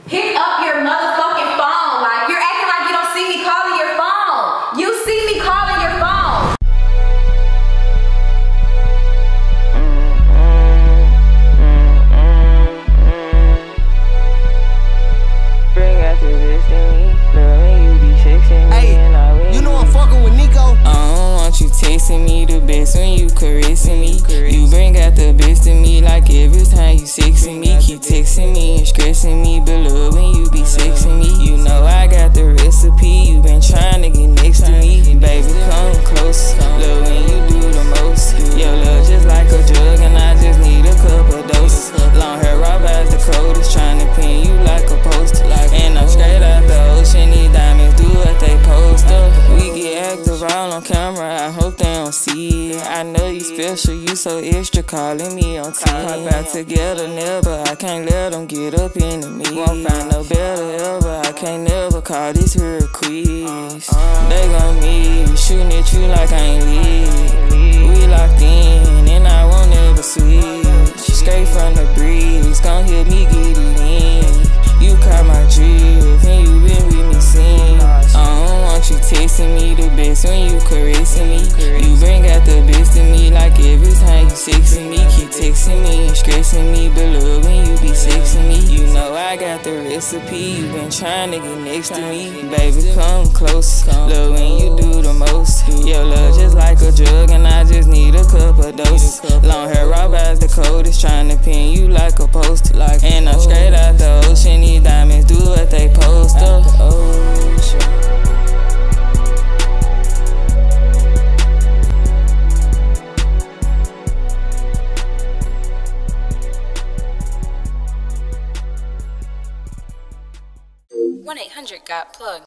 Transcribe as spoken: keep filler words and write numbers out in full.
Pick up your motherfucking phone. Like, you're acting like you don't see me calling your phone. You see me calling your phone. Bring out the best in me. Love when you be fixing me. Hey, and I when you know I'm fucking with Nico. I don't want you tasting me the best when you caressing me. You bring out the best in me like every time you sexing me. Keep texting me and stressing me, but love when you be sexing me. You know I got the recipe. You been trying to get next to me, baby. Come close. Love when you do the most. Your love just like a drug, and I just need a couple doses. Long hair, raw as the coldest, trying to pin you like a poster. And I'm straight out the ocean. These diamonds do what they post up. We get active all on camera. I hope they don't see it. I know you special, you so extra, calling me on T. Pop out together, never. I can't let them get up into me. Won't find no better ever. I can't never call this here a quiz. They gon' me shooting at you like I ain't lit. We locked in and I won't ever switch. Straight from the breeze, gon' help me get it in. You caught my drift and you been with me since. I don't want you texting me the best when you caressing me. You bring out the best in me like every time you sexing me. Keep texting me and stressing me, but love when you be sexing me. You know I got the recipe. You been trying to get next to me, baby. Come close. Love when you do the most. Your love just like a drug, and I just need a couple doses. Long hair, raw as the coldest, trying to pin you like a poster. And I'm straight out the ocean. These diamonds do what they post up. one eight hundred got plugged.